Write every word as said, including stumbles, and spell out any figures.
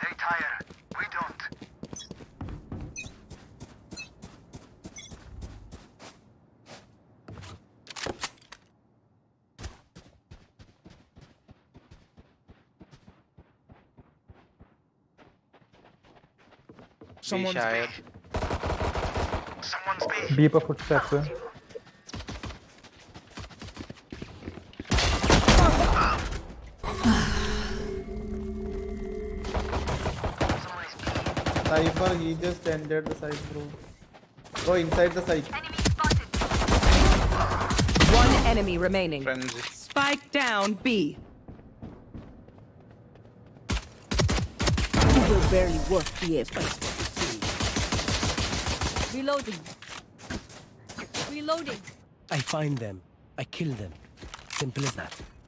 They tire. We don't. Someone's शायद Someone's B. B पर footsteps है. Cypher, he just ended the site, bro. Go inside the site. Enemy spotted. One enemy remaining. frenzy. Spike down B. You will barely worth the effort. Reloading. Reloading. I find them. I kill them. Simple as that.